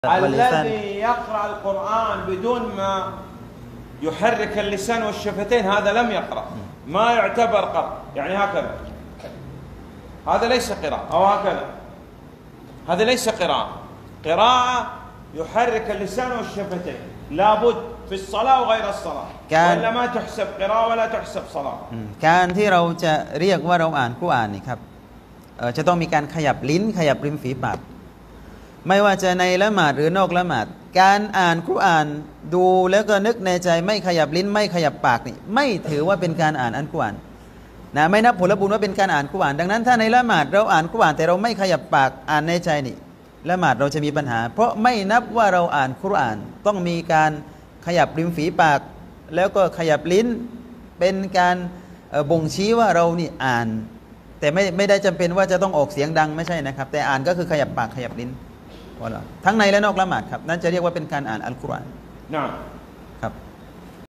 الذي يقرأ القرآن بدون ما يحرك اللسان والشفتين هذا لم يقرأ، ما يعتبر قرأ، يعني هكذا، هذا ليس قراءة، أو هكذا، هذا ليس قراءة. قراءة يحرك اللسان والشفتين لابد في الصلاة وغير الصلاة، ولا ما تحسب قراءة ولا تحسب صلاة. การที่เราจะเรียกว่าเราอ่านกุรอานนี่ครับจะต้องมีการขยับลิ้นขยับริมฝีปากไม่ว่าจะในละหมาดหรือนอกละหมาดการอ่านกุรอานดูแล้วก็นึกในใจไม่ขยับลิ้นไม่ขยับปากนี่ไม่ถือว่าเป็นการอ่านอัลกุรอานนะไม่นับผลบุญว่าเป็นการอ่านกุรอานดังนั้นถ้าในละหมาดเราอ่านกุรอานแต่เราไม่ขยับปากอ่านในใจนี่ละหมาดเราจะมีปัญหาเพราะไม่นับว่าเราอ่านกุรอานต้องมีการขยับริมฝีปากแล้วก็ขยับลิ้นเป็นการบ่งชี้ว่าเรานี่อ่านแต่ไม่ได้จำเป็นว่าจะต้องออกเสียงดังไม่ใช่นะครับแต่อ่านก็คือขยับปากขยับลิ้นทั้งในและนอกละหมาดครับนั่นจะเรียกว่าเป็นการอ่านอัลกุรอาน